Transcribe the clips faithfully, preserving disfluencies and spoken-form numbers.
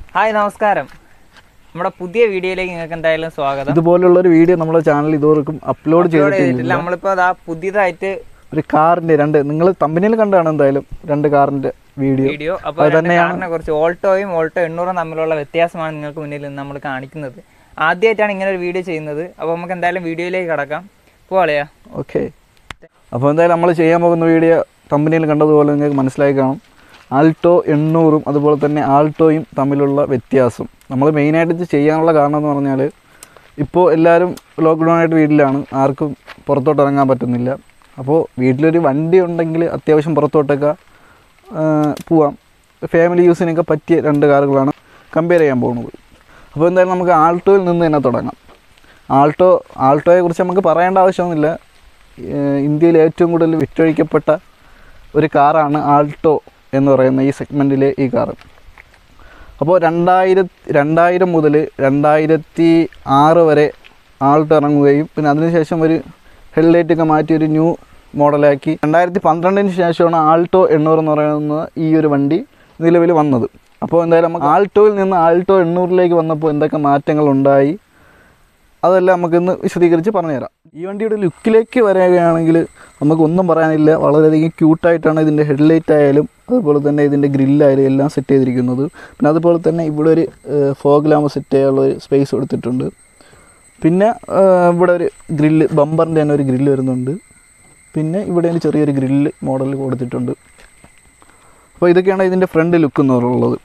Hi നമസ്കാരം. നമ്മുടെ പുതിയ വീഡിയോയിലേക്ക് നിങ്ങൾക്ക് എന്തായാലും സ്വാഗതം. ഇതുപോലുള്ളൊരു വീഡിയോ നമ്മുടെ ചാനൽ ഇതുവരെക്കും അപ്ലോഡ് ചെയ്തിട്ടില്ല. നമ്മളിപ്പോൾ അതാ പുതിയതായിട്ട് ഒരു കാറിന്റെ രണ്ട് നിങ്ങൾ തമ്പനിയിൽ കണ്ടാണ് എന്തായാലും രണ്ട് കാറിന്റെ വീഡിയോ വീഡിയോ അപ്പോൾ കാറിനെ കുറിച്ച് ഓൾട്ടോയും ഓൾട്ടോ എണ്ണൂറും തമ്മിലുള്ള വ്യത്യാസമാണ് നിങ്ങൾക്ക് മുന്നിൽ നിന്ന് നമ്മൾ കാണിക്കുന്നത്. ആദ്യമായിട്ടാണ് ഇങ്ങനെ ഒരു വീഡിയോ ചെയ്യുന്നത്. അപ്പോൾ നമുക്ക് എന്തായാലും വീഡിയോയിലേക്ക് കടക്കാം. പോവാളയാ. ഓക്കെ, അപ്പോൾ എന്തായാലും നമ്മൾ ചെയ്യാൻ പോകുന്ന വീഡിയോ തമ്പനിയിൽ കണ്ടതുപോലെ നിങ്ങൾക്ക് മനസ്സിലായി കാണും. ആൾട്ടോ എണ്ണൂറും അതുപോലെ തന്നെ ആൾട്ടോയും തമ്മിലുള്ള വ്യത്യാസം. നമ്മൾ മെയിനായിട്ട് ഇത് ചെയ്യാനുള്ള കാരണം എന്ന് പറഞ്ഞാൽ ഇപ്പോൾ എല്ലാവരും ലോക്ക്ഡൗൺ ആയിട്ട് വീട്ടിലാണ്, ആർക്കും പുറത്തോട്ട് ഇറങ്ങാൻ പറ്റുന്നില്ല. അപ്പോൾ വീട്ടിലൊരു വണ്ടി ഉണ്ടെങ്കിൽ അത്യാവശ്യം പുറത്തോട്ടൊക്കെ പോവാം. ഫാമിലി യൂസിനൊക്കെ പറ്റിയ രണ്ട് കാറുകളാണ് കമ്പയർ ചെയ്യാൻ പോകുന്നത്. അപ്പോൾ എന്തായാലും നമുക്ക് ആൾട്ടോയിൽ നിന്ന് തന്നെ തുടങ്ങാം. ആൾട്ടോ ആൾട്ടോയെക്കുറിച്ച് നമുക്ക് പറയേണ്ട ആവശ്യമൊന്നുമില്ല. ഇന്ത്യയിൽ ഏറ്റവും കൂടുതൽ വിറ്റഴിക്കപ്പെട്ട ഒരു കാറാണ് ആൾട്ടോ എന്ന് പറയുന്ന ഈ സെഗ്മെൻറ്റിലെ ഈ കാറ്. അപ്പോൾ രണ്ടായിരത്തി രണ്ടായിരം മുതൽ രണ്ടായിരത്തി ആറ് വരെ ആൾട്ടോ ഇറങ്ങുകയും പിന്നെ അതിനുശേഷം ഒരു ഹെഡ്ലൈറ്റൊക്കെ മാറ്റി ഒരു ന്യൂ മോഡലാക്കി രണ്ടായിരത്തി പന്ത്രണ്ടിന് ശേഷമാണ് ആൾട്ടോ എണ്ണൂറ് എന്ന് പറയുന്ന ഈ ഒരു വണ്ടി നിലവിൽ വന്നത്. അപ്പോൾ എന്തായാലും നമുക്ക് ആൾട്ടോയിൽ നിന്ന് ആൾട്ടോ എണ്ണൂറിലേക്ക് വന്നപ്പോൾ എന്തൊക്കെ മാറ്റങ്ങളുണ്ടായി അതെല്ലാം നമുക്കിന്ന് വിശദീകരിച്ച് പറഞ്ഞുതരാം. ഈ വണ്ടിയുടെ ലുക്കിലേക്ക് വരികയാണെങ്കിൽ നമുക്കൊന്നും പറയാനില്ല. വളരെയധികം ക്യൂട്ടായിട്ടാണ് ഇതിൻ്റെ ഹെഡ്ലൈറ്റ് ആയാലും അതുപോലെ തന്നെ ഇതിൻ്റെ ഗ്രില്ലായാലും എല്ലാം സെറ്റ് ചെയ്തിരിക്കുന്നത്. പിന്നെ അതുപോലെ തന്നെ ഇവിടെ ഒരു ഫോഗ് ലാമ്പ് സെറ്റ് ചെയ്യാനുള്ള ഒരു സ്പേസ് കൊടുത്തിട്ടുണ്ട്. പിന്നെ ഇവിടെ ഒരു ഗ്രില്ല്, ബമ്പറിൻ്റെ തന്നെ ഒരു ഗ്രില്ല് വരുന്നുണ്ട്. പിന്നെ ഇവിടെ ഒരു ചെറിയൊരു ഗ്രില്ല് മോഡൽ കൊടുത്തിട്ടുണ്ട്. അപ്പോൾ ഇതൊക്കെയാണ് ഇതിൻ്റെ ഫ്രണ്ട് ലുക്ക് എന്ന് പറയുള്ളത്.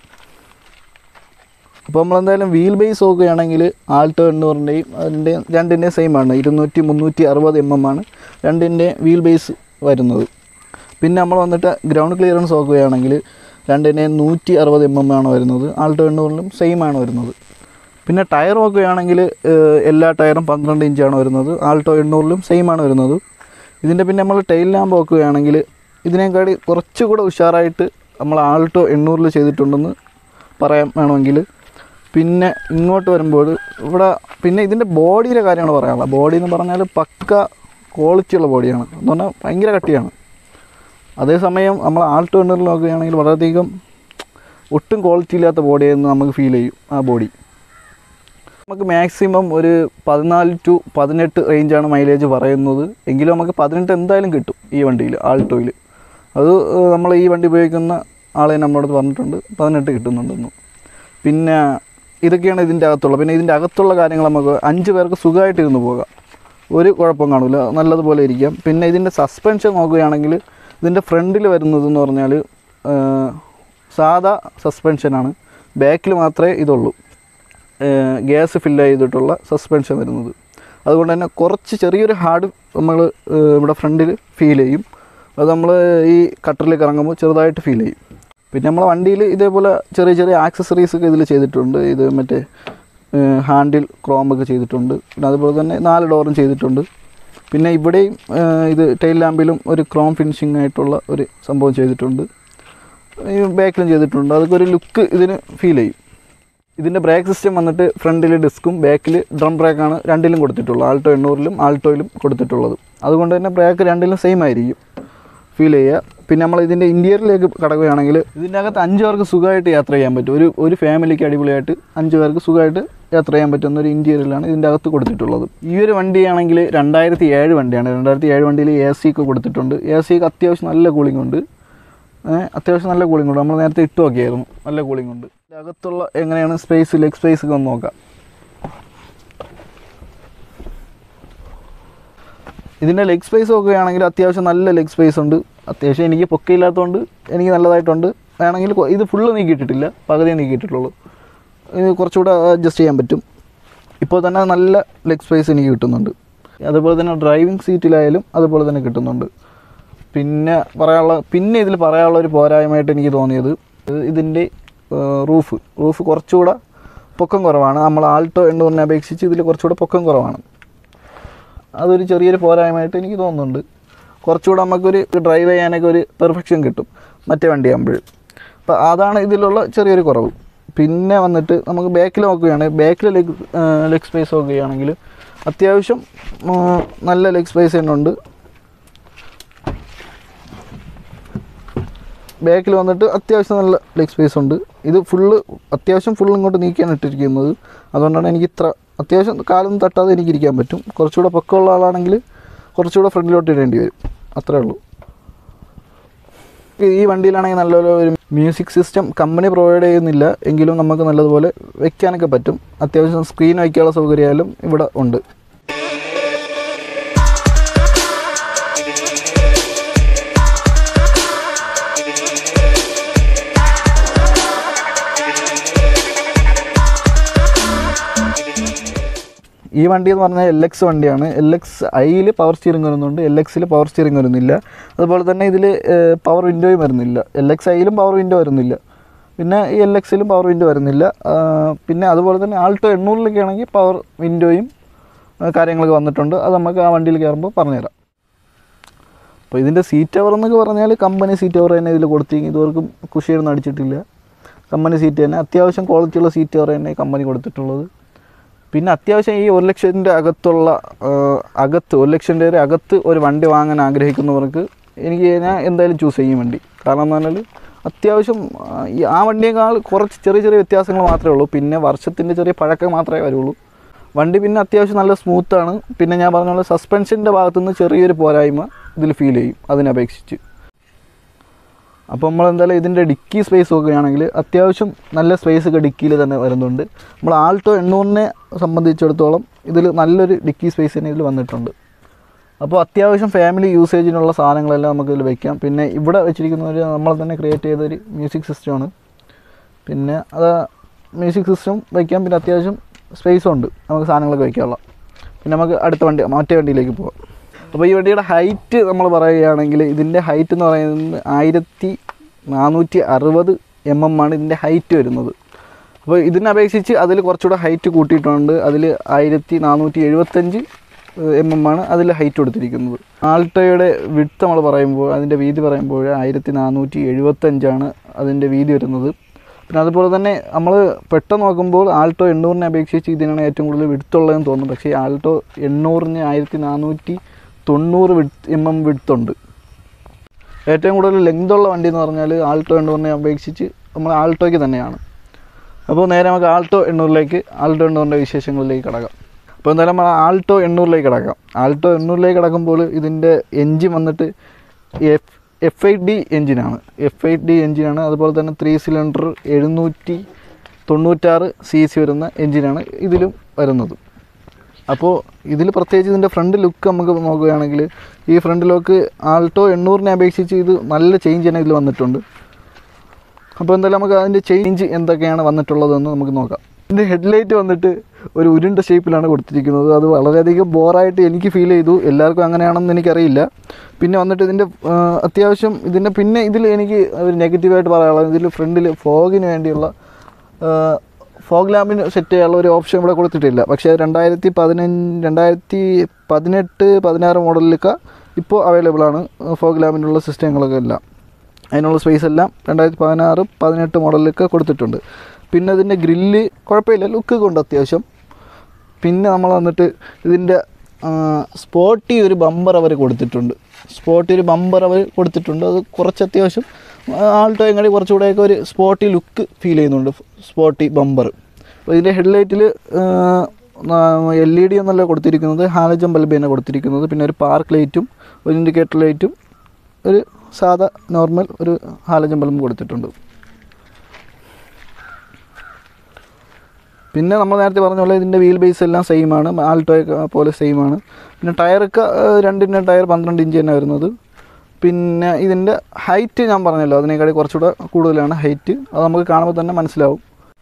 അപ്പോൾ നമ്മളെന്തായാലും വീൽ ബേസ് നോക്കുകയാണെങ്കിൽ ആൾട്ടോ എണ്ണൂറിൻ്റെയും അതിൻ്റെ രണ്ടിൻ്റെയും സെയിം ആണ്. ഇരുന്നൂറ്റി മുന്നൂറ്റി അറുപത് എം എം ആണ് രണ്ടിൻ്റെ വീൽ ബേസ് വരുന്നത്. പിന്നെ നമ്മൾ വന്നിട്ട് ഗ്രൗണ്ട് ക്ലിയറൻസ് നോക്കുകയാണെങ്കിൽ രണ്ടിൻ്റെ നൂറ്റി അറുപത് എം എം ആണ് വരുന്നത്. ആൾട്ടോ എണ്ണൂറിലും സെയിം ആണ് വരുന്നത്. പിന്നെ ടയർ നോക്കുകയാണെങ്കിൽ എല്ലാ ടയറും പന്ത്രണ്ട് ഇഞ്ചാണ് വരുന്നത്. ആൾട്ടോ എണ്ണൂറിലും സെയിം ആണ് വരുന്നത്. ഇതിൻ്റെ പിന്നെ നമ്മൾ ടെയിൽ ലാമ്പ് നോക്കുകയാണെങ്കിൽ ഇതിനേക്കാടി കുറച്ചുകൂടെ ഉഷാറായിട്ട് നമ്മൾ ആൾട്ടോ എണ്ണൂറിൽ ചെയ്തിട്ടുണ്ടെന്ന് പറയാൻ വേണമെങ്കിൽ. പിന്നെ ഇങ്ങോട്ട് വരുമ്പോൾ ഇവിടെ പിന്നെ ഇതിൻ്റെ ബോഡിയുടെ കാര്യമാണ് പറയാനുള്ളത്. ബോഡി എന്ന് പറഞ്ഞാൽ പക്ക ക്വാളിറ്റിയുള്ള ബോഡിയാണ് എന്ന് പറഞ്ഞാൽ ഭയങ്കര കട്ടിയാണ്. അതേസമയം നമ്മൾ ആൾട്ടോ എണ്ണൂറിൽ നോക്കുകയാണെങ്കിൽ വളരെയധികം ഒട്ടും ക്വാളിറ്റി ഇല്ലാത്ത ബോഡിയെന്ന് നമുക്ക് ഫീൽ ചെയ്യും. ആ ബോഡി നമുക്ക് മാക്സിമം ഒരു പതിനാല് ടു പതിനെട്ട് റേഞ്ചാണ് മൈലേജ് പറയുന്നത്. എങ്കിലും നമുക്ക് പതിനെട്ട് എന്തായാലും കിട്ടും ഈ വണ്ടിയിൽ, ആൾട്ടോയിൽ. അത് നമ്മൾ ഈ വണ്ടി ഉപയോഗിക്കുന്ന ആളെ നമ്മളോട് പറഞ്ഞിട്ടുണ്ട് പതിനെട്ട് കിട്ടുന്നുണ്ടെന്ന്. പിന്നെ ഇതൊക്കെയാണ് ഇതിൻ്റെ അകത്തുള്ള. പിന്നെ ഇതിൻ്റെ അകത്തുള്ള കാര്യങ്ങൾ നമുക്ക് അഞ്ച് പേർക്ക് സുഖമായിട്ട് ഇരുന്ന് പോകാം, ഒരു കുഴപ്പം കാണില്ല, നല്ലതുപോലെ ഇരിക്കാം. പിന്നെ ഇതിൻ്റെ സസ്പെൻഷൻ നോക്കുകയാണെങ്കിൽ ഇതിൻ്റെ ഫ്രണ്ടിൽ വരുന്നതെന്ന് പറഞ്ഞാൽ സാധാ സസ്പെൻഷനാണ്. ബാക്കിൽ മാത്രമേ ഇതുള്ളൂ ഗ്യാസ് ഫില്ല് ചെയ്തിട്ടുള്ള സസ്പെൻഷൻ വരുന്നത്. അതുകൊണ്ട് തന്നെ കുറച്ച് ചെറിയൊരു ഹാർഡ് നമ്മൾ ഇവിടെ ഫ്രണ്ടിൽ ഫീൽ ചെയ്യും. അത് നമ്മൾ ഈ കട്ടറിലേക്ക് ഇറങ്ങുമ്പോൾ ചെറുതായിട്ട് ഫീൽ ചെയ്യും. പിന്നെ നമ്മളെ വണ്ടിയിൽ ഇതേപോലെ ചെറിയ ചെറിയ ആക്സസറീസൊക്കെ ഇതിൽ ചെയ്തിട്ടുണ്ട്. ഇത് മറ്റേ ഹാൻഡിൽ ക്രോമൊക്കെ ചെയ്തിട്ടുണ്ട്. പിന്നെ അതുപോലെ തന്നെ നാല് ഡോറും ചെയ്തിട്ടുണ്ട്. പിന്നെ ഇവിടെയും ഇത് ടെയിൽ ലാമ്പിലും ഒരു ക്രോം ഫിനിഷിംഗ് ആയിട്ടുള്ള ഒരു സംഭവം ചെയ്തിട്ടുണ്ട്. ഈ ബാക്കിലും ചെയ്തിട്ടുണ്ട്. അതൊക്കെ ഒരു ലുക്ക് ഇതിന് ഫീൽ ചെയ്യും. ഇതിൻ്റെ ബ്രേക്ക് സിസ്റ്റം വന്നിട്ട് ഫ്രണ്ടിൽ ഡിസ്ക്കും ബാക്കിൽ ഡ്രം ബ്രേക്കാണ് രണ്ടിലും കൊടുത്തിട്ടുള്ളത്. ആൾട്ടോ എണ്ണൂറിലും ആൾട്ടോയിലും കൊടുത്തിട്ടുള്ളത്. അതുകൊണ്ട് തന്നെ ബ്രേക്ക് രണ്ടിലും സെയിം ആയിരിക്കും ഫീൽ ചെയ്യുക. പിന്നെ നമ്മൾ ഇതിൻ്റെ ഇൻറ്റീരിയറിലേക്ക് കടക്കുകയാണെങ്കിൽ ഇതിൻ്റെ അകത്ത് അഞ്ച് പേർക്ക് സുഖമായിട്ട് യാത്ര ചെയ്യാൻ പറ്റും. ഒരു ഒരു ഫാമിലിക്ക് അടിപൊളിയായിട്ട് അഞ്ച് പേർക്ക് സുഖമായിട്ട് യാത്ര ചെയ്യാൻ പറ്റുന്ന ഒരു ഇൻറ്റീരിയറിലാണ് ഇതിൻ്റെ അകത്ത് കൊടുത്തിട്ടുള്ളത്. ഈ ഒരു വണ്ടിയാണെങ്കിൽ രണ്ടായിരത്തി ഏഴ് വണ്ടിയാണ്. രണ്ടായിരത്തി ഏഴ് വണ്ടിയിൽ എ സി ഒക്കെ കൊടുത്തിട്ടുണ്ട്. എ സിക്ക് അത്യാവശ്യം നല്ല കൂളിംഗ് ഉണ്ട്. അത്യാവശ്യം നല്ല കൂളിംഗ് ഉണ്ട്. നമ്മൾ നേരത്തെ ഇട്ട് നോക്കിയായിരുന്നു, നല്ല കൂളിംഗ് ഉണ്ട്. അകത്തുള്ള എങ്ങനെയാണ് സ്പേസ്, ലെഗ് സ്പേസ് ഒക്കെ ഒന്ന് നോക്കാം. ഇതിൻ്റെ ലെഗ് സ്പേസ് നോക്കുകയാണെങ്കിൽ അത്യാവശ്യം നല്ല ലെഗ് സ്പേസ് ഉണ്ട്. അത്യാവശ്യം എനിക്ക് പൊക്കയില്ലാത്തതുകൊണ്ട് എനിക്ക് നല്ലതായിട്ടുണ്ട്. വേണമെങ്കിൽ ഇത് ഫുള്ള് നീക്കിയിട്ടിട്ടില്ല, പകുതിയെ നീക്കിയിട്ടുള്ളൂ. ഇത് കുറച്ചുകൂടെ അഡ്ജസ്റ്റ് ചെയ്യാൻ പറ്റും. ഇപ്പോൾ തന്നെ നല്ല ലെഗ് സ്പേസ് എനിക്ക് കിട്ടുന്നുണ്ട്. അതുപോലെ തന്നെ ഡ്രൈവിംഗ് സീറ്റിലായാലും അതുപോലെ തന്നെ കിട്ടുന്നുണ്ട്. പിന്നെ പറയാനുള്ള പിന്നെ ഇതിൽ പറയാനുള്ള ഒരു പോരായ്മയായിട്ട് എനിക്ക് തോന്നിയത് ഇതിൻ്റെ റൂഫ് റൂഫ് കുറച്ചുകൂടെ പൊക്കം കുറവാണ്. നമ്മൾ ആൾട്ടോ എണ്ണൂറിനെ അപേക്ഷിച്ച് ഇതിൽ കുറച്ചുകൂടെ പൊക്കം കുറവാണ്. അതൊരു ചെറിയൊരു പോരായ്മയായിട്ട് എനിക്ക് തോന്നുന്നുണ്ട്. കുറച്ചുകൂടെ നമുക്കൊരു ഡ്രൈവ് ചെയ്യാനൊക്കെ ഒരു പെർഫെക്ഷൻ കിട്ടും മറ്റേ വണ്ടിയാകുമ്പോൾ. അപ്പോൾ അതാണ് ഇതിലുള്ള ചെറിയൊരു കുറവ്. പിന്നെ വന്നിട്ട് നമുക്ക് ബാക്കിൽ നോക്കുകയാണെങ്കിൽ ബാക്കിൽ ലെഗ് ലെഗ് സ്പേസ് നോക്കുകയാണെങ്കിൽ അത്യാവശ്യം നല്ല ലെഗ് സ്പേസ് തന്നെ ഉണ്ട്. ബാക്കിൽ വന്നിട്ട് അത്യാവശ്യം നല്ല ലെഗ് സ്പേസ് ഉണ്ട്. ഇത് ഫുള്ള് അത്യാവശ്യം ഫുൾ ഇങ്ങോട്ട് നീക്കിയാണ് ഇട്ടിരിക്കുന്നത്. അതുകൊണ്ടാണ് എനിക്ക് ഇത്ര അത്യാവശ്യം കാലൊന്നും തട്ടാതെ എനിക്ക് ഇരിക്കാൻ പറ്റും. കുറച്ചുകൂടെ പൊക്കമുള്ള ആളാണെങ്കിൽ കുറച്ചുകൂടെ ഫ്രണ്ടിലോട്ട് ഇടേണ്ടി വരും, അത്രേ ഉള്ളൂ. ഈ വണ്ടിയിലാണെങ്കിൽ നല്ലൊരു ഒരു മ്യൂസിക് സിസ്റ്റം കമ്പനി പ്രൊവൈഡ് ചെയ്യുന്നില്ല എങ്കിലും നമുക്ക് നല്ലതുപോലെ വയ്ക്കാനൊക്കെ പറ്റും. അത്യാവശ്യം സ്ക്രീൻ വയ്ക്കാനുള്ള സൗകര്യമായാലും ഇവിടെ ഉണ്ട്. ഈ വണ്ടി എന്ന് പറഞ്ഞാൽ എൽ എക്സ് വണ്ടിയാണ്. എൽ എക്സ് ഐയിൽ പവർ സ്റ്റിയറിംഗ് വരുന്നുണ്ട്, എൽ എക്സിൽ പവർ സ്റ്റിയറിംഗ് വരുന്നില്ല. അതുപോലെ തന്നെ ഇതിൽ പവർ വിൻഡോയും വരുന്നില്ല. എൽ എക്സ് ഐയിലും പവർ വിൻഡോ വരുന്നില്ല, പിന്നെ ഈ എൽ എക്സിലും പവർ വിൻഡോ വരുന്നില്ല. പിന്നെ അതുപോലെ തന്നെ ആൾട്ടോ എണ്ണൂറിലൊക്കെ ആണെങ്കിൽ പവർ വിൻഡോയും കാര്യങ്ങളൊക്കെ വന്നിട്ടുണ്ട്. അത് നമുക്ക് ആ വണ്ടിയിൽ കയറുമ്പോൾ പറഞ്ഞുതരാം. അപ്പോൾ ഇതിൻ്റെ സീറ്റ് കവർ എന്നൊക്കെ പറഞ്ഞാൽ കമ്പനി സീറ്റ് കവർ തന്നെ ഇതിൽ കൊടുത്തിരിക്കും. ഇതുവർക്കും കുഷിയൊന്നും അടിച്ചിട്ടില്ല, കമ്പനി സീറ്റ് തന്നെ. അത്യാവശ്യം ക്വാളിറ്റിയുള്ള സീറ്റ് കവർ തന്നെ കമ്പനി കൊടുത്തിട്ടുള്ളത്. പിന്നെ അത്യാവശ്യം ഈ ഒരു ലക്ഷത്തിൻ്റെ അകത്തുള്ള അകത്ത് ഒരു ലക്ഷം രൂപ അകത്ത് ഒരു വണ്ടി വാങ്ങാൻ ആഗ്രഹിക്കുന്നവർക്ക് എനിക്ക് ഞാൻ എന്തായാലും ചൂസ് ചെയ്യും വണ്ടി. കാരണം എന്ന് പറഞ്ഞാൽ അത്യാവശ്യം ഈ ആ വണ്ടിയേക്കാൾ കുറച്ച് ചെറിയ ചെറിയ വ്യത്യാസങ്ങൾ മാത്രമേ ഉള്ളൂ. പിന്നെ വർഷത്തിൻ്റെ ചെറിയ പഴക്കം മാത്രമേ വരുള്ളൂ വണ്ടി. പിന്നെ അത്യാവശ്യം നല്ല സ്മൂത്താണ്. പിന്നെ ഞാൻ പറഞ്ഞ പോലെ സസ്പെൻഷൻ്റെ ഭാഗത്തുനിന്ന് ചെറിയൊരു പോരായ്മ ഇതിൽ ഫീൽ ചെയ്യും അതിനപേക്ഷിച്ച്. അപ്പോൾ നമ്മൾ എന്തായാലും ഇതിൻ്റെ ഡിക്കി സ്പേസ് നോക്കുകയാണെങ്കിൽ അത്യാവശ്യം നല്ല സ്പേസ് ഒക്കെ ഡിക്കിയിൽ തന്നെ വരുന്നുണ്ട്. നമ്മൾ ആൾട്ടോ എണ്ണൂറിനെ സംബന്ധിച്ചിടത്തോളം ഇതിൽ നല്ലൊരു ഡിക്കി സ്പേസ് തന്നെ ഇതിൽ വന്നിട്ടുണ്ട്. അപ്പോൾ അത്യാവശ്യം ഫാമിലി യൂസേജിനുള്ള സാധനങ്ങളെല്ലാം നമുക്ക് ഇതിൽ വയ്ക്കാം. പിന്നെ ഇവിടെ വെച്ചിരിക്കുന്ന ഒരു നമ്മൾ തന്നെ ക്രിയേറ്റ് ചെയ്തൊരു മ്യൂസിക് സിസ്റ്റമാണ്. പിന്നെ അത് മ്യൂസിക് സിസ്റ്റം വയ്ക്കാം. പിന്നെ അത്യാവശ്യം സ്പേസും ഉണ്ട് നമുക്ക് സാധനങ്ങളൊക്കെ വയ്ക്കാനുള്ള. പിന്നെ നമുക്ക് അടുത്ത വണ്ടി മറ്റേ വണ്ടിയിലേക്ക് പോകാം. അപ്പോൾ ഈ വണ്ടിയുടെ ഹൈറ്റ് നമ്മൾ പറയുകയാണെങ്കിൽ ഇതിൻ്റെ ഹൈറ്റ് എന്ന് പറയുന്നത് ആയിരത്തി നാനൂറ്റി അറുപത് എം എം ആണ് ഇതിൻ്റെ ഹൈറ്റ് വരുന്നത്. അപ്പോൾ ഇതിനപേക്ഷിച്ച് അതിൽ കുറച്ചുകൂടെ ഹൈറ്റ് കൂട്ടിയിട്ടുണ്ട്. അതിൽ ആയിരത്തി നാനൂറ്റി എഴുപത്തഞ്ച് എം എം ആണ് അതിൽ ഹൈറ്റ് കൊടുത്തിരിക്കുന്നത്. ആൾട്ടോയുടെ വിഡ്ത്ത് നമ്മൾ പറയുമ്പോൾ അതിൻ്റെ വീതി പറയുമ്പോൾ ആയിരത്തി നാനൂറ്റി എഴുപത്തഞ്ചാണ് അതിൻ്റെ വീതി വരുന്നത്. പിന്നെ അതുപോലെ തന്നെ നമ്മൾ പെട്ടെന്ന് നോക്കുമ്പോൾ ആൾട്ടോ എണ്ണൂറിനെ അപേക്ഷിച്ച് ഇതിനാണ് ഏറ്റവും കൂടുതൽ വിഡ്ത്തുള്ളതെന്ന് തോന്നുന്നു. പക്ഷേ ആൾട്ടോ എണ്ണൂറിന് ആയിരത്തി നാനൂറ്റി തൊണ്ണൂറ് വിഡ്ത്ത് എം എം വിഡ്ത്തുണ്ട്. ഏറ്റവും കൂടുതൽ ലെങ്തുള്ള വണ്ടി എന്ന് പറഞ്ഞാൽ ആൾട്ടോ എണ്ണൂറിനെ അപേക്ഷിച്ച് നമ്മൾ ആൾട്ടോയ്ക്ക് തന്നെയാണ്. അപ്പോൾ നേരെ നമുക്ക് ആൾട്ടോ എണ്ണൂറിലേക്ക് ആൾട്ടോ എണ്ണൂറിൻ്റെ വിശേഷങ്ങളിലേക്ക് കിടക്കാം. അപ്പോൾ എന്തായാലും നമ്മൾ ആൾട്ടോ എണ്ണൂറിലേക്ക് കിടക്കാം. ആൾട്ടോ എണ്ണൂറിലേക്ക് കിടക്കുമ്പോൾ ഇതിൻ്റെ എൻജിൻ വന്നിട്ട് എഫ് എഫ് എയ്റ്റ് ഡി എൻജിനാണ് എഫ് എയ്റ്റ് ഡി എൻജിനാണ് അതുപോലെ തന്നെ ത്രീ സിലിണ്ടർ എഴുന്നൂറ്റി തൊണ്ണൂറ്റാറ് സി സി വരുന്ന എൻജിനാണ് ഇതിലും വരുന്നത്. അപ്പോൾ ഇതിൽ പ്രത്യേകിച്ച് ഇതിൻ്റെ ഫ്രണ്ട് ലുക്ക് നമുക്ക് നോക്കുകയാണെങ്കിൽ ഈ ഫ്രണ്ട് ലുക്ക് ആൾട്ടോ എണ്ണൂറിനെ അപേക്ഷിച്ച് ഇത് നല്ല ചേഞ്ച് തന്നെ ഇതിൽ വന്നിട്ടുണ്ട്. അപ്പോൾ എന്തായാലും നമുക്ക് അതിൻ്റെ ചേഞ്ച് എന്തൊക്കെയാണ് വന്നിട്ടുള്ളതെന്ന് നമുക്ക് നോക്കാം. ഇതിൻ്റെ ഹെഡ്ലൈറ്റ് വന്നിട്ട് ഒരു ഉരുണ്ട ഷേപ്പിലാണ് കൊടുത്തിരിക്കുന്നത്. അത് വളരെയധികം ബോറായിട്ട് എനിക്ക് ഫീൽ ചെയ്തു. എല്ലാവർക്കും അങ്ങനെയാണെന്ന് എനിക്കറിയില്ല. പിന്നെ വന്നിട്ട് ഇതിൻ്റെ അത്യാവശ്യം ഇതിൻ്റെ പിന്നെ ഇതിൽ എനിക്ക് ഒരു നെഗറ്റീവായിട്ട് പറയാനുള്ളത് ഇതിൽ ഫ്രണ്ടിൽ ഫോഗിന് വേണ്ടിയുള്ള ഫോഗ് ലാമ്പിന് സെറ്റ് ചെയ്യാനുള്ള ഒരു ഓപ്ഷൻ ഇവിടെ കൊടുത്തിട്ടില്ല. പക്ഷേ രണ്ടായിരത്തി പതിനഞ്ച് രണ്ടായിരത്തി പതിനെട്ട് പതിനാറ് മോഡലിലൊക്കെ ഇപ്പോൾ അവൈലബിൾ ആണ് ഫോഗ് ലാമ്പിനുള്ള സിസ്റ്റങ്ങളൊക്കെ എല്ലാം. അതിനുള്ള സ്പേസ് എല്ലാം രണ്ടായിരത്തി പതിനാറ് പതിനെട്ട് മോഡലിലൊക്കെ കൊടുത്തിട്ടുണ്ട്. പിന്നെ ഇതിൻ്റെ ഗ്രില്ല് കുഴപ്പമില്ല, ലുക്ക് കൊണ്ട് അത്യാവശ്യം. പിന്നെ നമ്മൾ വന്നിട്ട് ഇതിൻ്റെ സ്പോട്ടി ഒരു ബമ്പർ അവർ കൊടുത്തിട്ടുണ്ട്. സ്പോട്ടി ഒരു ബമ്പർ അവർ കൊടുത്തിട്ടുണ്ട്. അത് കുറച്ച് അത്യാവശ്യം ആൾട്ടോയും കൂടി കുറച്ചുകൂടെയൊക്കെ ഒരു സ്പോട്ടി ലുക്ക് ഫീൽ ചെയ്യുന്നുണ്ട്, സ്പോട്ടി ബമ്പർ. അപ്പോൾ ഇതിൻ്റെ ഹെഡ്ലൈറ്റിൽ എൽ ഇ ഡി എന്നല്ല കൊടുത്തിരിക്കുന്നത്, ഹാലജൻ ബൾബ് തന്നെ കൊടുത്തിരിക്കുന്നത്. പിന്നെ ഒരു പാർക്ക് ലൈറ്റും ഒരു ഇൻഡിക്കേറ്റർ ലൈറ്റും ഒരു സാധാ നോർമൽ ഒരു ഹാലജൻ ബൾബും കൊടുത്തിട്ടുണ്ട്. പിന്നെ നമ്മൾ നേരത്തെ പറഞ്ഞ പോലെ ഇതിൻ്റെ വീൽ ബേസ് എല്ലാം സെയിമാണ്, ആൾട്ടോയൊക്കെ പോലെ സെയിമാണ്. പിന്നെ ടയറൊക്കെ രണ്ടിൻ്റെ ടയർ പന്ത്രണ്ട് ഇഞ്ച് തന്നെ വരുന്നത്. പിന്നെ ഇതിൻ്റെ ഹൈറ്റ് ഞാൻ പറഞ്ഞല്ലോ, അതിനേക്കാളും കുറച്ചുകൂടെ കൂടുതലാണ് ഹൈറ്റ്. അത് നമുക്ക് കാണുമ്പോൾ തന്നെ മനസ്സിലാവും.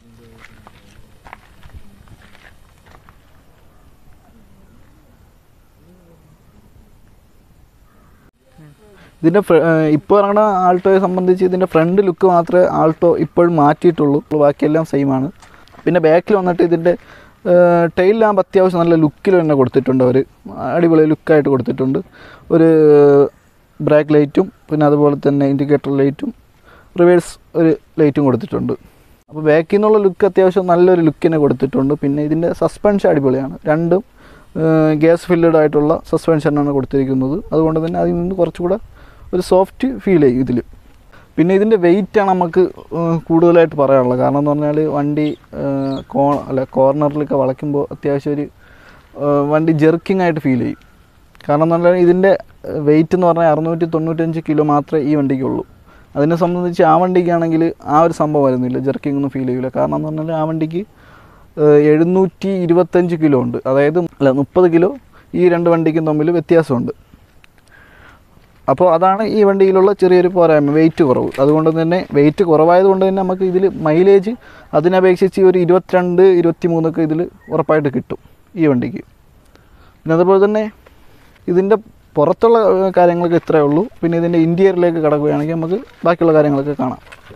ഇതിൻ്റെ ഇപ്പോൾ ഇറങ്ങുന്ന ആൾട്ടോയെ സംബന്ധിച്ച് ഇതിൻ്റെ ഫ്രണ്ട് ലുക്ക് മാത്രമേ ആൾട്ടോ ഇപ്പോഴും മാറ്റിയിട്ടുള്ളൂ, ബാക്കിയെല്ലാം സെയിമാണ്. പിന്നെ ബാക്കിൽ വന്നിട്ട് ഇതിൻ്റെ ടെയിൽ ലാമ്പ് അത്യാവശ്യം നല്ല ലുക്കിൽ തന്നെ കൊടുത്തിട്ടുണ്ട്. അവർ അടിപൊളി ലുക്കായിട്ട് കൊടുത്തിട്ടുണ്ട്. ഒരു ബ്രേക്ക് ലൈറ്റും പിന്നെ അതുപോലെ തന്നെ ഇൻഡിക്കേറ്റർ ലൈറ്റും റിവേഴ്സ് ഒരു ലൈറ്റും കൊടുത്തിട്ടുണ്ട്. അപ്പോൾ ബാക്കിൽ നിന്നുള്ള ലുക്ക് അത്യാവശ്യം നല്ലൊരു ലുക്കിനെ കൊടുത്തിട്ടുണ്ട്. പിന്നെ ഇതിൻ്റെ സസ്പെൻഷൻ അടിപൊളിയാണ്. രണ്ടും ഗ്യാസ് ഫില്ലഡ് ആയിട്ടുള്ള സസ്പെൻഷനാണ് കൊടുത്തിരിക്കുന്നത്. അതുകൊണ്ട് തന്നെ അതിൽ നിന്ന് കുറച്ചുകൂടെ ഒരു സോഫ്റ്റ് ഫീൽ ചെയ്യും ഇതിൽ. പിന്നെ ഇതിൻ്റെ വെയിറ്റാണ് നമുക്ക് കൂടുതലായിട്ട് പറയാനുള്ളത്. കാരണം എന്ന് പറഞ്ഞാൽ വണ്ടി കോ അല്ല കോർണറിലൊക്കെ വളയ്ക്കുമ്പോൾ അത്യാവശ്യം ഒരു വണ്ടി ജെർക്കിംഗ് ആയിട്ട് ഫീൽ ചെയ്യും. കാരണം എന്ന് പറഞ്ഞാൽ ഇതിൻ്റെ വെയിറ്റ് എന്ന് പറഞ്ഞാൽ അറുന്നൂറ്റി തൊണ്ണൂറ്റഞ്ച് കിലോ മാത്രമേ ഈ വണ്ടിക്കുള്ളൂ. അതിനെ സംബന്ധിച്ച് ആ വണ്ടിക്കാണെങ്കിൽ ആ ഒരു സംഭവം വരുന്നില്ല, ജെർക്കിംഗ് ഒന്നും ഫീൽ ചെയ്യില്ല. കാരണം എന്ന് പറഞ്ഞാൽ ആ വണ്ടിക്ക് എഴുന്നൂറ്റി ഇരുപത്തഞ്ച് കിലോ ഉണ്ട്, അതായത് അല്ല മുപ്പത് കിലോ ഈ രണ്ട് വണ്ടിക്കും തമ്മിൽ വ്യത്യാസമുണ്ട്. അപ്പോൾ അതാണ് ഈ വണ്ടിയിലുള്ള ചെറിയൊരു പോരായ്മ, വെയിറ്റ് കുറവ്. അതുകൊണ്ട് തന്നെ വെയിറ്റ് കുറവായതുകൊണ്ട് തന്നെ നമുക്ക് ഇതിൽ മൈലേജ് അതിനപേക്ഷിച്ച് ഒരു ഇരുപത്തിരണ്ട് ഇരുപത്തി മൂന്നൊക്കെ ഇതിൽ ഉറപ്പായിട്ട് കിട്ടും ഈ വണ്ടിക്ക്. പിന്നെ അതുപോലെ തന്നെ ഇതിൻ്റെ പുറത്തുള്ള കാര്യങ്ങളൊക്കെ ഇത്രയേ ഉള്ളൂ. പിന്നെ ഇതിൻ്റെ ഇൻറ്റീരിയറിലേക്ക് കടക്കുകയാണെങ്കിൽ നമുക്ക് ബാക്കിയുള്ള കാര്യങ്ങളൊക്കെ കാണാം.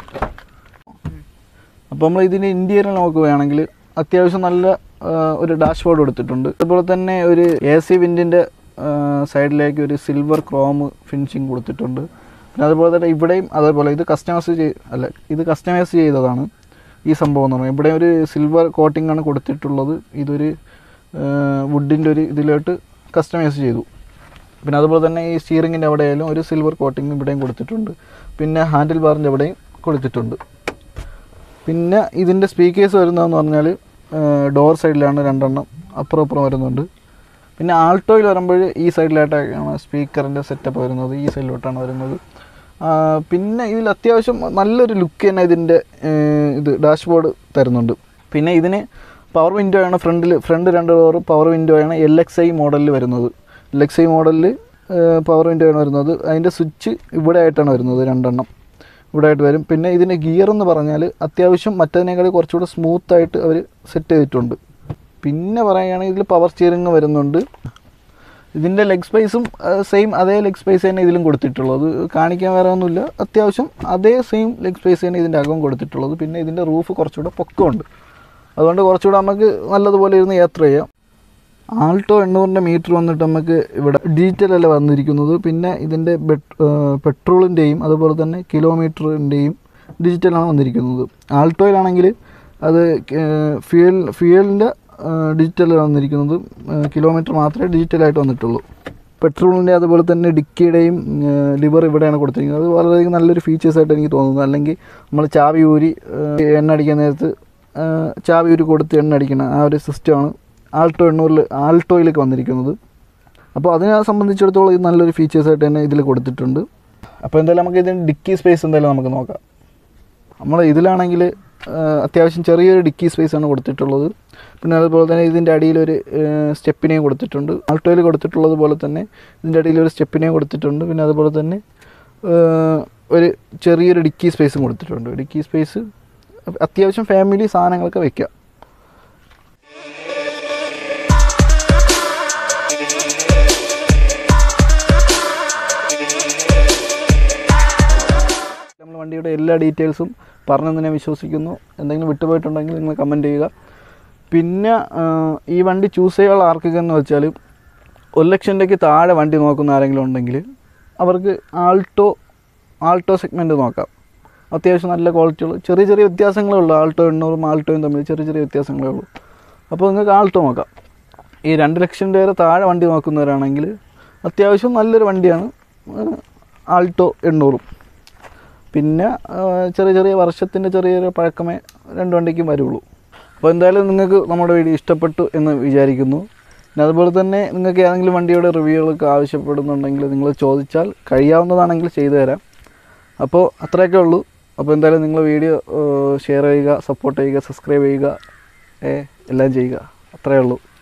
അപ്പോൾ നമ്മൾ ഇതിൻ്റെ ഇൻറ്റീരിയർ നോക്കുകയാണെങ്കിൽ അത്യാവശ്യം നല്ല ഒരു ഡാഷ്ബോർഡ് കൊടുത്തിട്ടുണ്ട്. അതുപോലെ തന്നെ ഒരു എ സി വിൻഡിൻ്റെ സൈഡിലേക്ക് ഒരു സിൽവർ ക്രോം ഫിനിഷിങ് കൊടുത്തിട്ടുണ്ട്. പിന്നെ അതുപോലെ തന്നെ ഇവിടെയും അതേപോലെ ഇത് കസ്റ്റമൈസ് ചെയ്ത് അല്ല ഇത് കസ്റ്റമൈസ് ചെയ്തതാണ് ഈ സംഭവം എന്ന് പറഞ്ഞാൽ. ഇവിടെ ഒരു സിൽവർ കോട്ടിംഗ് ആണ് കൊടുത്തിട്ടുള്ളത്. ഇതൊരു വുഡിൻ്റെ ഒരു ഇതിലോട്ട് കസ്റ്റമൈസ് ചെയ്തു. പിന്നെ അതുപോലെ തന്നെ ഈ സ്റ്റിയറിങ്ങിൻ്റെ അവിടെയായാലും ഒരു സിൽവർ കോട്ടിങ് ഇവിടെയും കൊടുത്തിട്ടുണ്ട്. പിന്നെ ഹാൻഡിൽ ബാറിൻ്റെ അവിടെയും കൊടുത്തിട്ടുണ്ട്. പിന്നെ ഇതിൻ്റെ സ്പീക്കേഴ്സ് വരുന്നതെന്ന് പറഞ്ഞാൽ ഡോർ സൈഡിലാണ് രണ്ടെണ്ണം അപ്പുറം അപ്പുറം വരുന്നുണ്ട്. പിന്നെ ആൾട്ടോയിൽ വരുമ്പോൾ ഈ സൈഡിലായിട്ടാണ് സ്പീക്കറിൻ്റെ സെറ്റപ്പ് വരുന്നത്, ഈ സൈഡിലോട്ടാണ് വരുന്നത്. പിന്നെ ഇതിൽ അത്യാവശ്യം നല്ലൊരു ലുക്ക് തന്നെ ഇതിൻ്റെ ഇത് ഡാഷ്ബോർഡ് തരുന്നുണ്ട്. പിന്നെ ഇതിന് പവർ വിൻഡോ ആണ് ഫ്രണ്ടിൽ, ഫ്രണ്ട് രണ്ട് ഡോർ പവർ വിൻഡോ ആണ് എൽ എക്സ് ഐ മോഡലിൽ വരുന്നത്. എൽ എക്സ് ഐ മോഡലിൽ പവർ വിൻഡോ ആണ് വരുന്നത്. അതിൻ്റെ സ്വിച്ച് ഇവിടെ ആയിട്ടാണ് വരുന്നത്, രണ്ടെണ്ണം ഇവിടെ ആയിട്ട് വരും. പിന്നെ ഇതിൻ്റെ ഗിയർ എന്ന് പറഞ്ഞാൽ അത്യാവശ്യം മറ്റതിനേക്കാൾ കുറച്ചുകൂടെ സ്മൂത്തായിട്ട് അവർ സെറ്റ് ചെയ്തിട്ടുണ്ട്. പിന്നെ പറയുകയാണെങ്കിൽ ഇതിൽ പവർ സ്റ്റിയറിങ് വരുന്നുണ്ട്. ഇതിൻ്റെ ലെഗ് സ്പേസും സെയിം അതേ ലെഗ് സ്പേസ് തന്നെ ഇതിലും കൊടുത്തിട്ടുള്ളത്, കാണിക്കാൻ വേറെ ഒന്നുമില്ല. അത്യാവശ്യം അതേ സെയിം ലെഗ് സ്പേസ് തന്നെ ഇതിൻ്റെ അകം കൊടുത്തിട്ടുള്ളത്. പിന്നെ ഇതിൻ്റെ റൂഫ് കുറച്ചുകൂടെ പൊക്കമുണ്ട്, അതുകൊണ്ട് കുറച്ചുകൂടെ നമുക്ക് നല്ലതുപോലെ ഇരുന്ന് യാത്ര ചെയ്യാം. ആൾട്ടോ എണ്ണൂറിൻ്റെ മീറ്റർ വന്നിട്ട് നമുക്ക് ഇവിടെ ഡിജിറ്റൽ അല്ല വന്നിരിക്കുന്നത്. പിന്നെ ഇതിൻ്റെ പെട്രോളിൻ്റെയും അതുപോലെ തന്നെ കിലോമീറ്ററിൻ്റെയും ഡിജിറ്റലാണ് വന്നിരിക്കുന്നത്. ആൾട്ടോയിലാണെങ്കിൽ അത് ഫ്യൂൽ ഫ്യൂവലിൻ്റെ ഡിജിറ്റലാണ് വന്നിരിക്കുന്നത്, കിലോമീറ്റർ മാത്രമേ ഡിജിറ്റലായിട്ട് വന്നിട്ടുള്ളൂ. പെട്രോളിൻ്റെ അതുപോലെ തന്നെ ഡിക്കിയുടെയും ലിവർ ഇവിടെയാണ് കൊടുത്തിരിക്കുന്നത്. അത് വളരെയധികം നല്ലൊരു ഫീച്ചേഴ്സായിട്ട് എനിക്ക് തോന്നുന്നത്. അല്ലെങ്കിൽ നമ്മൾ ചാവി ഊരി എണ്ണ അടിക്കാൻ നേരത്ത് ചാവി ഊരി കൊടുത്ത് എണ്ണ അടിക്കണം, ആ ഒരു സിസ്റ്റമാണ് ആൾട്ടോ എണ്ണൂറിൽ ആൾട്ടോയിലേക്ക് വന്നിരിക്കുന്നത്. അപ്പോൾ അതിനെ സംബന്ധിച്ചിടത്തോളം ഇത് നല്ലൊരു ഫീച്ചേഴ്സായിട്ട് തന്നെ ഇതിൽ കൊടുത്തിട്ടുണ്ട്. അപ്പോൾ എന്തായാലും നമുക്ക് ഇതിൻ്റെ ഡിക്കി സ്പേസ് എന്തായാലും നമുക്ക് നോക്കാം. നമ്മൾ ഇതിലാണെങ്കിൽ അത്യാവശ്യം ചെറിയൊരു ഡിക്കി സ്പേസാണ് കൊടുത്തിട്ടുള്ളത്. പിന്നെ അതുപോലെ തന്നെ ഇതിൻ്റെ അടിയിലൊരു സ്റ്റെപ്പിനെയും കൊടുത്തിട്ടുണ്ട്. ആൾട്ടോയിൽ കൊടുത്തിട്ടുള്ളത് പോലെ തന്നെ ഇതിൻ്റെ അടിയിലൊരു സ്റ്റെപ്പിനെയും കൊടുത്തിട്ടുണ്ട്. പിന്നെ അതുപോലെ തന്നെ ഒരു ചെറിയൊരു ഡിക്കി സ്പേസും കൊടുത്തിട്ടുണ്ട്. ഡിക്കി സ്പേസ് അത്യാവശ്യം ഫാമിലി സാധനങ്ങളൊക്കെ വയ്ക്കാം. നമ്മൾ വണ്ടിയുടെ എല്ലാ ഡീറ്റെയിൽസും പറഞ്ഞെന്ന് ഞാൻ വിശ്വസിക്കുന്നു. എന്തെങ്കിലും വിട്ടുപോയിട്ടുണ്ടെങ്കിൽ നിങ്ങൾ കമൻറ്റ് ചെയ്യുക. പിന്നെ ഈ വണ്ടി ചൂസ് ചെയ്യാനുള്ള ആർക്കൊക്കെ എന്ന് വെച്ചാൽ ഒരു ലക്ഷം രൂപയ്ക്ക് താഴെ വണ്ടി നോക്കുന്ന ആരെങ്കിലും ഉണ്ടെങ്കിൽ അവർക്ക് ആൾട്ടോ ആൾട്ടോ സെഗ്മെൻറ്റ് നോക്കാം. അത്യാവശ്യം നല്ല ക്വാളിറ്റികൾ, ചെറിയ ചെറിയ വ്യത്യാസങ്ങളേ ഉള്ളൂ. ആൾട്ടോ എണ്ണൂറും ആൾട്ടോയും തമ്മിൽ ചെറിയ ചെറിയ വ്യത്യാസങ്ങളേ ഉള്ളൂ. അപ്പോൾ നിങ്ങൾക്ക് ആൾട്ടോ നോക്കാം. ഈ രണ്ട് ലക്ഷം രൂപ താഴെ വണ്ടി നോക്കുന്നവരാണെങ്കിൽ അത്യാവശ്യം നല്ലൊരു വണ്ടിയാണ് ആൾട്ടോ എണ്ണൂറും. പിന്നെ ചെറിയ ചെറിയ വർഷത്തിൻ്റെ ചെറിയൊരു പഴക്കമേ രണ്ട് വണ്ടിക്കും വരുള്ളൂ. അപ്പോൾ എന്തായാലും നിങ്ങൾക്ക് നമ്മുടെ വീഡിയോ ഇഷ്ടപ്പെട്ടു എന്ന് വിചാരിക്കുന്നു. പിന്നെ അതുപോലെ തന്നെ നിങ്ങൾക്ക് ഏതെങ്കിലും വണ്ടിയുടെ റിവ്യൂകളൊക്കെ ആവശ്യപ്പെടുന്നുണ്ടെങ്കിൽ നിങ്ങൾ ചോദിച്ചാൽ കഴിയാവുന്നതാണെങ്കിൽ ചെയ്തു തരാം. അപ്പോൾ അത്രയൊക്കെ ഉള്ളൂ. അപ്പോൾ എന്തായാലും നിങ്ങൾ വീഡിയോ ഷെയർ ചെയ്യുക, സപ്പോർട്ട് ചെയ്യുക, സബ്സ്ക്രൈബ് ചെയ്യുക, എല്ലാം ചെയ്യുക. അത്രയേ ഉള്ളൂ.